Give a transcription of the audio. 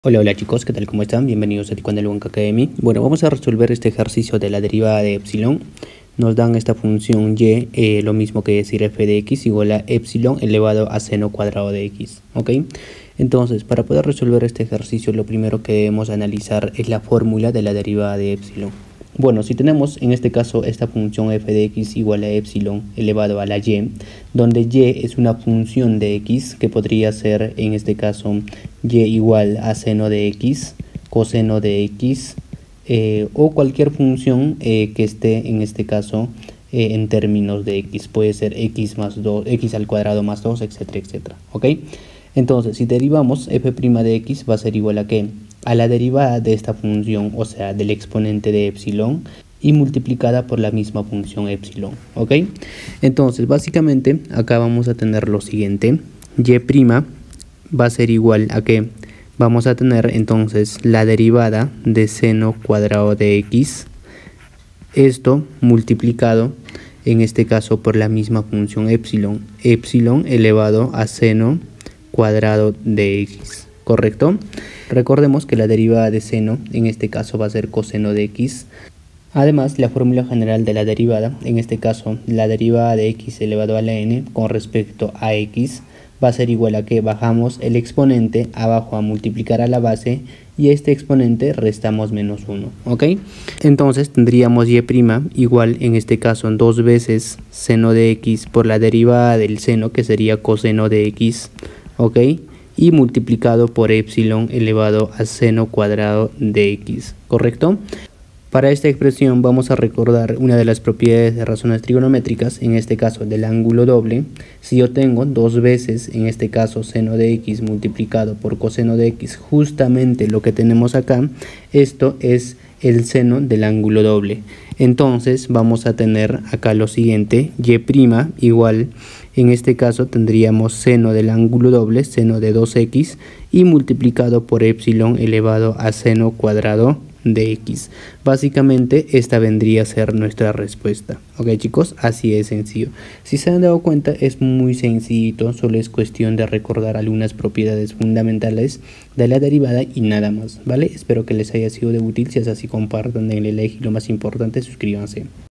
Hola chicos, ¿qué tal? ¿Cómo están? Bienvenidos a Taekwondo Academy. Bueno, vamos a resolver este ejercicio de la derivada de epsilon. Nos dan esta función y, lo mismo que decir f de x igual a epsilon elevado a seno cuadrado de x, ¿ok? Entonces, para poder resolver este ejercicio, lo primero que debemos analizar es la fórmula de la derivada de epsilon. Bueno, si tenemos en este caso esta función f de x igual a epsilon elevado a la y, donde y es una función de x que podría ser en este caso y igual a seno de x, coseno de x, o cualquier función que esté en este caso en términos de x, puede ser x más 2, x al cuadrado más 2, etcétera, etcétera, ¿ok? Entonces, si derivamos f' de x va a ser igual a ¿qué? A la derivada de esta función, o sea, del exponente de epsilon, y multiplicada por la misma función epsilon, ¿ok? Entonces, básicamente, acá vamos a tener lo siguiente, y' va a ser igual a ¿qué? Vamos a tener entonces la derivada de seno cuadrado de x, esto multiplicado en este caso por la misma función epsilon, epsilon elevado a seno cuadrado de x, ¿correcto? Recordemos que la derivada de seno en este caso va a ser coseno de x. Además, la fórmula general de la derivada, en este caso la derivada de x elevado a la n con respecto a x, va a ser igual a que bajamos el exponente abajo a multiplicar a la base y este exponente restamos menos 1, ¿ok? Entonces tendríamos y' igual en este caso 2 veces seno de x por la derivada del seno que sería coseno de x, ¿ok? Y multiplicado por epsilon elevado a seno cuadrado de x, ¿correcto? Para esta expresión vamos a recordar una de las propiedades de razones trigonométricas, en este caso del ángulo doble. Si yo tengo 2 veces, en este caso seno de x multiplicado por coseno de x, justamente lo que tenemos acá, esto es el seno del ángulo doble. Entonces vamos a tener acá lo siguiente, y' igual, en este caso tendríamos seno del ángulo doble, seno de 2x, y multiplicado por epsilon elevado a seno cuadrado de x. Básicamente esta vendría a ser nuestra respuesta, ok chicos, así de sencillo. Si se han dado cuenta es muy sencillito, solo es cuestión de recordar algunas propiedades fundamentales de la derivada y nada más, ¿vale? Espero que les haya sido de útil. Si es así, compartan, denle like y lo más importante, suscríbanse.